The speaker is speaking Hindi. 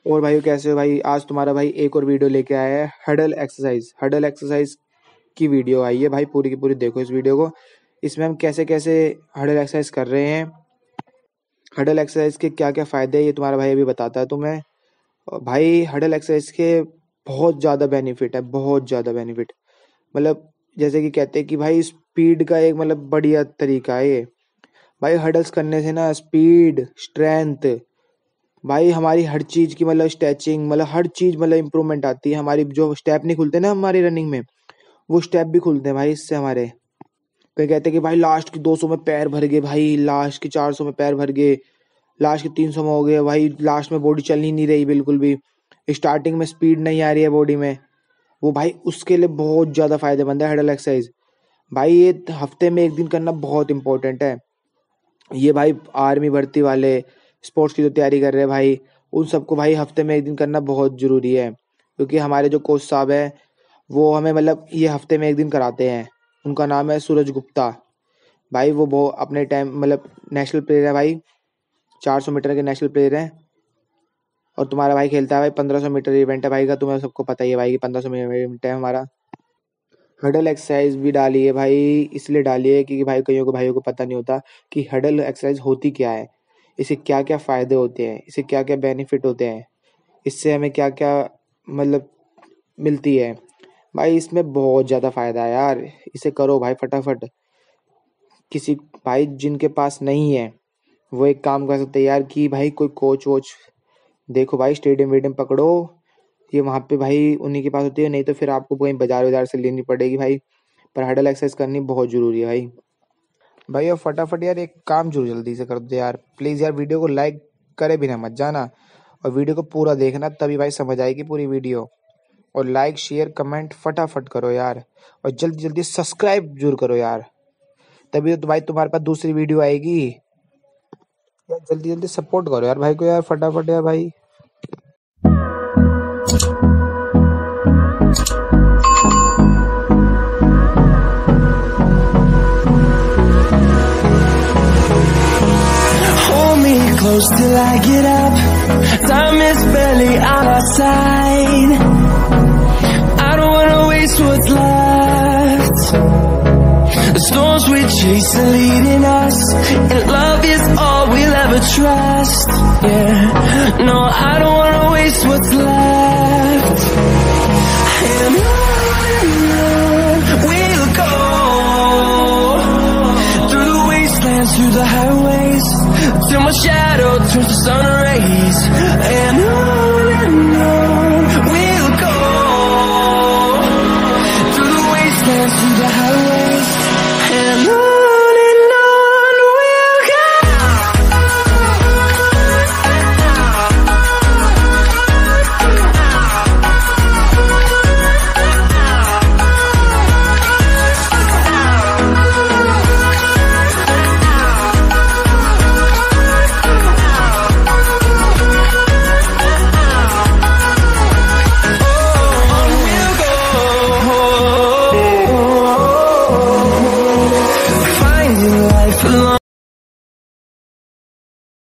और भाई कैसे हो भाई? आज तुम्हारा भाई एक और वीडियो लेके आया है। हडल एक्सरसाइज की वीडियो आई है भाई, पूरी की पूरी देखो इस वीडियो को। इसमें हम कैसे कैसे हडल एक्सरसाइज कर रहे हैं, हडल एक्सरसाइज के क्या क्या फायदे हैं, ये तुम्हारा भाई अभी बताता है तुम्हें। और भाई हडल एक्सरसाइज के बहुत ज़्यादा बेनिफिट है, बहुत ज़्यादा बेनिफिट। मतलब जैसे कि कहते हैं कि भाई स्पीड का एक मतलब बढ़िया तरीका है ये। भाई हडल्स करने से ना स्पीड, स्ट्रेंथ, भाई हमारी हर चीज की मतलब स्ट्रेचिंग, मतलब हर चीज मतलब इम्प्रूवमेंट आती है। हमारी जो स्टेप नहीं खुलते ना हमारी रनिंग में, वो स्टेप भी खुलते हैं भाई इससे हमारे। कहीं कहते हैं कि भाई लास्ट की 200 में पैर भर गए, भाई लास्ट की 400 में पैर भर गए, लास्ट की 300 में हो गए, भाई लास्ट में बॉडी चल ही नहीं रही बिल्कुल भी, स्टार्टिंग में स्पीड नहीं आ रही है बॉडी में, वो भाई उसके लिए बहुत ज्यादा फायदेमंद है हडल एक्सरसाइज। भाई ये हफ्ते में एक दिन करना बहुत इंपॉर्टेंट है। ये भाई आर्मी भर्ती वाले, स्पोर्ट्स की जो तैयारी कर रहे हैं भाई, उन सबको भाई हफ्ते में एक दिन करना बहुत जरूरी है। क्योंकि हमारे जो कोच साहब है वो हमें मतलब ये हफ्ते में एक दिन कराते हैं। उनका नाम है सूरज गुप्ता। भाई वो अपने टाइम मतलब नेशनल प्लेयर है भाई, 400 मीटर के नेशनल प्लेयर है। और तुम्हारा भाई खेलता है भाई 1500 मीटर इवेंट है भाई का, तुम्हें सबको पता ही है भाई कि 1500 मीटर इवेंट है हमारा। हडल एक्सरसाइज भी डाली है भाई, इसलिए डाली है क्योंकि भाई कईयों को भाइयों को पता नहीं होता कि हडल एक्सरसाइज होती क्या है, इसे क्या क्या फायदे होते हैं, इसे क्या क्या बेनिफिट होते हैं, इससे हमें क्या क्या मतलब मिलती है। भाई इसमें बहुत ज़्यादा फायदा है यार, इसे करो भाई फटाफट। किसी भाई जिनके पास नहीं है वो एक काम कर सकते हैं यार कि भाई कोई कोच वोच देखो भाई, स्टेडियम वेडियम पकड़ो, ये वहाँ पे भाई उन्हीं के पास होती है, नहीं तो फिर आपको कहीं बाजार बाजार से लेनी पड़ेगी भाई। पर हडल एक्सरसाइज करनी बहुत जरूरी है भाई। भाई और फटाफट यार एक काम जरूर जल्दी से कर दो यार प्लीज यार, वीडियो को लाइक करे बिना मत जाना, और वीडियो को पूरा देखना तभी भाई समझ आएगी पूरी वीडियो। और लाइक शेयर कमेंट फटाफट करो यार, और जल्दी जल्दी सब्सक्राइब जरूर करो यार, तभी तो भाई तुम्हारे पास दूसरी वीडियो आएगी। यार जल्दी जल्दी सपोर्ट करो यार भाई को यार, फटाफट यार भाई। Close till I get up. Time is barely on our side. I don't wanna waste what's left. The storms we chase are leading us, and love is all we'll ever trust. Yeah, no, I don't wanna waste what's left. And on we'll go, through the wastelands, through the highways, till my shadow turns to sun rays. And on we'll go, through the wastelands, through the highways, and on.